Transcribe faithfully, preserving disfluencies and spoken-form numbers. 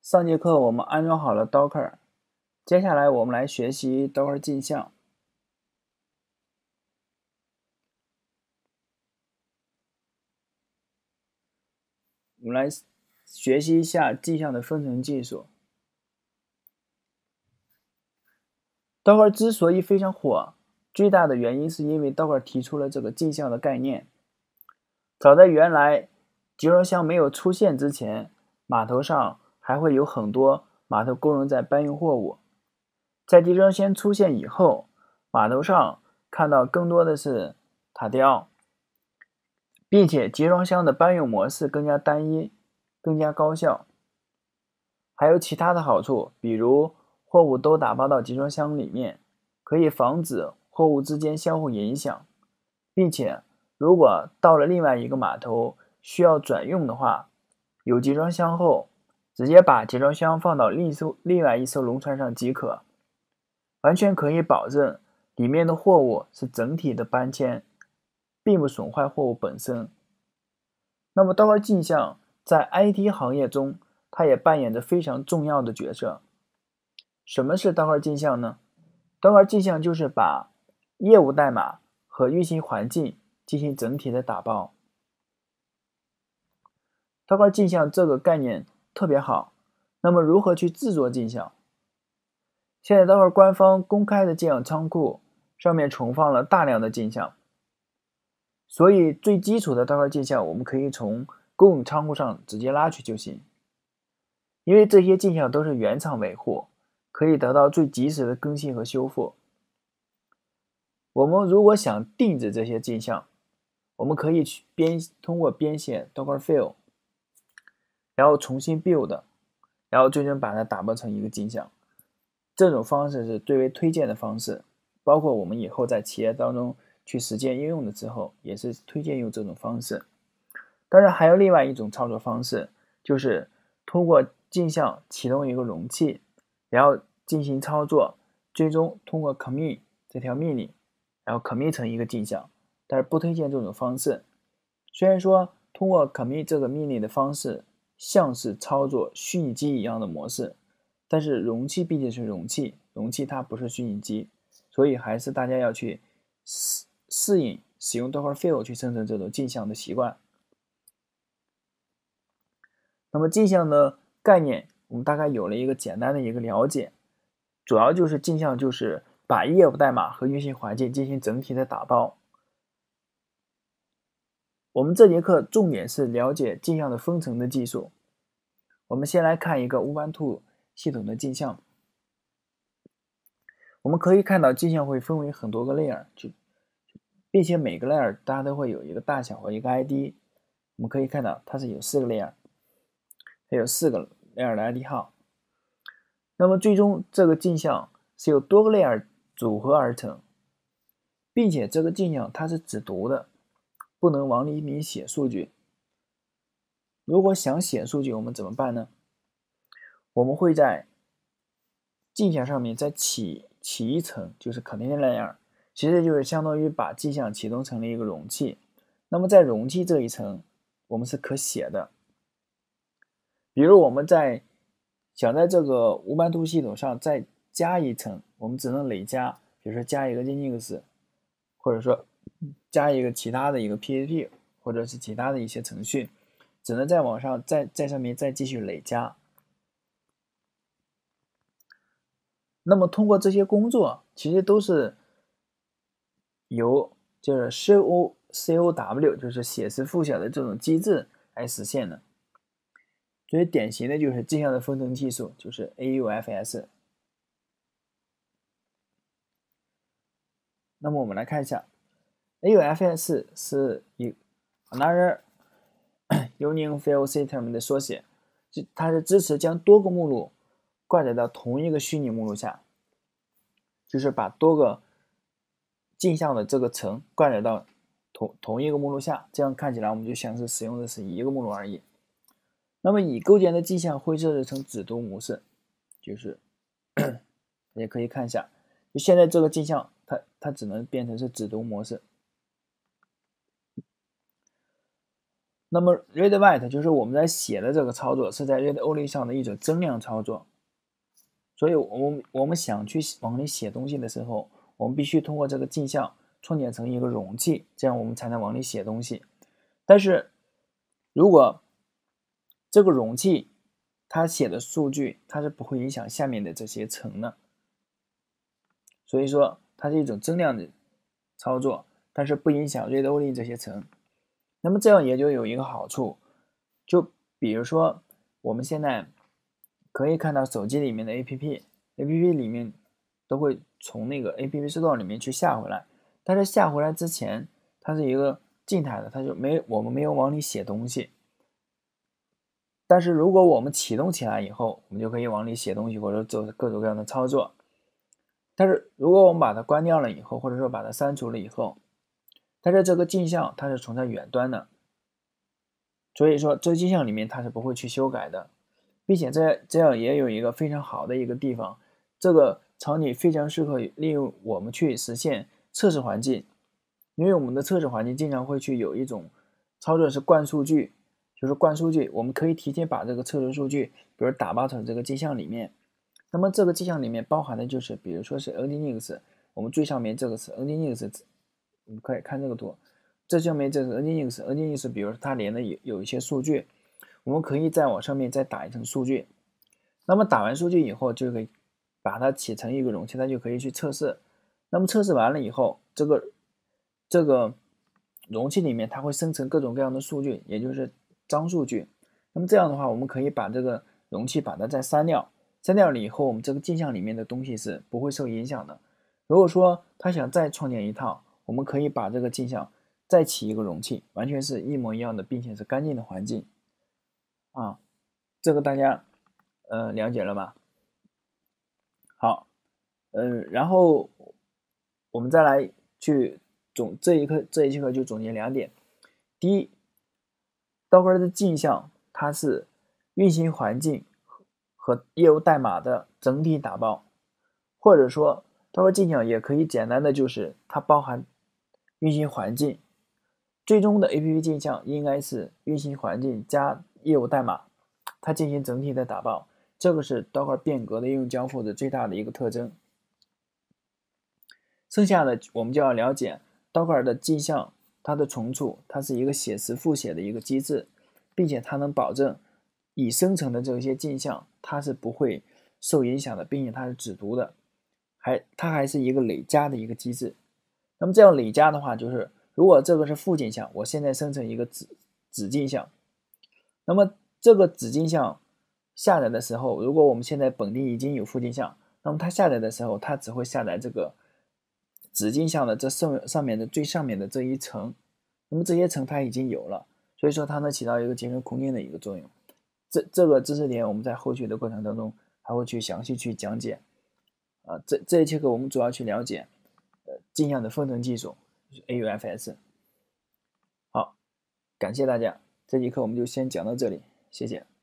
上节课我们安装好了 Docker， 接下来我们来学习 Docker 镜像。我们来学习一下镜像的生成技术。Docker 之所以非常火，最大的原因是因为 Docker 提出了这个镜像的概念。早在原来集装箱没有出现之前，码头上还会有很多码头工人在搬运货物。在集装箱出现以后，码头上看到更多的是塔吊，并且集装箱的搬运模式更加单一，更加高效。还有其他的好处，比如货物都打包到集装箱里面，可以防止货物之间相互影响，并且如果到了另外一个码头需要转运的话，有集装箱后，直接把集装箱放到另一艘另外一艘轮船上即可，完全可以保证里面的货物是整体的搬迁，并不损坏货物本身。那么 Docker 镜像在 I T 行业中，它也扮演着非常重要的角色。什么是 Docker 镜像呢？ Docker 镜像就是把业务代码和运行环境进行整体的打包。Docker 镜像这个概念特别好，那么如何去制作镜像？现在 Docker 官方公开的镜像仓库上面存放了大量的镜像，所以最基础的 Docker 镜像我们可以从公用仓库上直接拉取就行。因为这些镜像都是原厂维护，可以得到最及时的更新和修复。我们如果想定制这些镜像，我们可以去编通过编写 Dockerfile， 然后重新 build， 然后最终把它打包成一个镜像。这种方式是最为推荐的方式，包括我们以后在企业当中去实践应用的时候，也是推荐用这种方式。当然还有另外一种操作方式，就是通过镜像启动一个容器，然后进行操作，最终通过 commit 这条命令，然后 commit 成一个镜像。但是不推荐这种方式。虽然说通过 commit 这个命令的方式像是操作虚拟机一样的模式，但是容器毕竟是容器，容器它不是虚拟机，所以还是大家要去适适应使用 Dockerfile 去生成这种镜像的习惯。那么镜像的概念我们大概有了一个简单的一个了解，主要就是镜像就是把业务代码和运行环境进行整体的打包。我们这节课重点是了解镜像的分层的技术。我们先来看一个 Ubuntu 系统的镜像。我们可以看到镜像会分为很多个 layer， 并且每个 layer 大家都会有一个大小和一个 I D。我们可以看到它是有四个 layer， 它有四个 layer 的 I D 号。那么最终这个镜像是由多个 layer 组合而成，并且这个镜像它是只读的，不能往里面写数据。如果想写数据，我们怎么办呢？我们会在镜像上面再起起一层，就是 container layer， 其实就是相当于把镜像启动成了一个容器。那么在容器这一层，我们是可写的。比如我们在想在这个 Ubuntu 系统上再加一层，我们只能累加，比如说加一个 Nginx， 或者说加一个其他的一个 P H P， 或者是其他的一些程序，只能在网上在在上面再继续累加。那么通过这些工作，其实都是由就是 C O C O W 就是写词复写的这种机制来实现的。最典型的就是镜像的分层技术，就是 A U F S。那么我们来看一下 A U F S 是一 Another Union File System 的缩写，它是支持将多个目录挂载到同一个虚拟目录下，就是把多个镜像的这个层挂载到同同一个目录下，这样看起来我们就像是使用的是一个目录而已。那么已构建的镜像会设置成只读模式，就是也可以看一下，就现在这个镜像它它只能变成是只读模式。 那么 read write 就是我们在写的这个操作是在 read only 上的一种增量操作，所以我们我们想去往里写东西的时候，我们必须通过这个镜像创建成一个容器，这样我们才能往里写东西。但是如果这个容器它写的数据它是不会影响下面的这些层的，所以说它是一种增量的操作，但是不影响 read only 这些层。那么这样也就有一个好处，就比如说我们现在可以看到手机里面的 A P P，A P P 里面都会从那个 A P P Store 里面去下回来，但是下回来之前它是一个静态的，它就没我们没有往里写东西。但是如果我们启动起来以后，我们就可以往里写东西，或者做各种各样的操作。但是如果我们把它关掉了以后，或者说把它删除了以后，但是这个镜像它是存在远端的，所以说这个镜像里面它是不会去修改的，并且这这样也有一个非常好的一个地方，这个场景非常适合利用我们去实现测试环境，因为我们的测试环境经常会去有一种操作是灌数据，就是灌数据，我们可以提前把这个测试数据，比如打包成这个镜像里面。那么这个镜像里面包含的就是，比如说是 Nginx， 我们最上面这个是 Nginx， 我们可以看这个图，这上面这是 Nginx，Nginx 比如说它连的有有一些数据，我们可以再往上面再打一层数据。那么打完数据以后，就可以把它写成一个容器，它就可以去测试。那么测试完了以后，这个这个容器里面它会生成各种各样的数据，也就是脏数据。那么这样的话，我们可以把这个容器把它再删掉，删掉了以后，我们这个镜像里面的东西是不会受影响的。如果说他想再创建一套，我们可以把这个镜像再起一个容器，完全是一模一样的，并且是干净的环境啊。这个大家呃了解了吧？好，呃，然后我们再来去总这一课这一节课就总结两点。第一 ，Docker 的镜像它是运行环境和业务代码的整体打包，或者说 Docker 镜像也可以简单的就是它包含运行环境，最终的 A P P 镜像应该是运行环境加业务代码，它进行整体的打包，这个是 Docker 变革的应用交付的最大的一个特征。剩下的我们就要了解 Docker 的镜像，它的存储，它是一个写实复写的一个机制，并且它能保证已生成的这些镜像它是不会受影响的，并且它是只读的，还它还是一个累加的一个机制。那么这样累加的话，就是如果这个是负镜像，我现在生成一个子子镜像，那么这个子镜像下载的时候，如果我们现在本地已经有负镜像，那么它下载的时候，它只会下载这个子镜像的这上上面的最上面的这一层，那么这些层它已经有了，所以说它能起到一个节省空间的一个作用。这这个知识点我们在后续的过程当中还会去详细去讲解。啊，这这一节课我们主要去了解呃镜像的分层技术，就是 A U F S。好，感谢大家，这节课我们就先讲到这里，谢谢。